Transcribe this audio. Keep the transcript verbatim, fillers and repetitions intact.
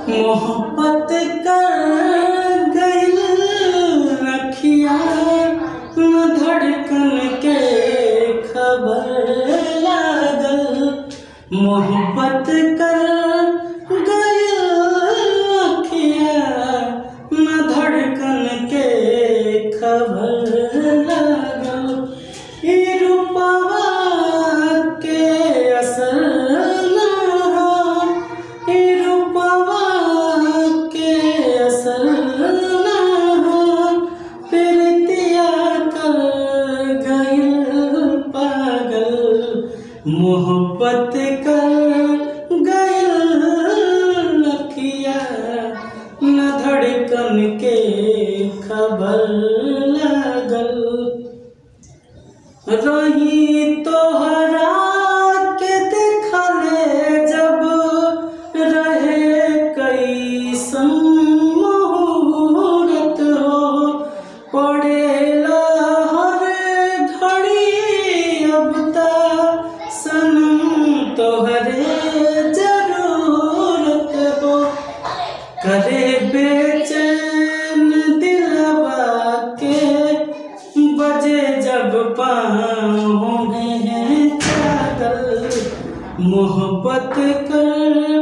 मोहब्बत कर गइल रखिया न धड़कन के खबर लागल। मोहब्बत कर गइल रखिया न धड़कन के खबर लागल। ई रूपवा के असर ना हो, ई रूपवा के असर ना हो, प्रीतिया कर गइल पागल। मोहब्बत कर गइल रखिया न धड़कन के खबर लागल। रही तोहरा के देखले जब रहे कैसन मुहूर्त हो, पड़ेला हर घड़ी अब ता सनम तोहरे जरूरत हो। करे बेचैन दिलवा के बजे जब पाँव में चादर। मोहब्बत कर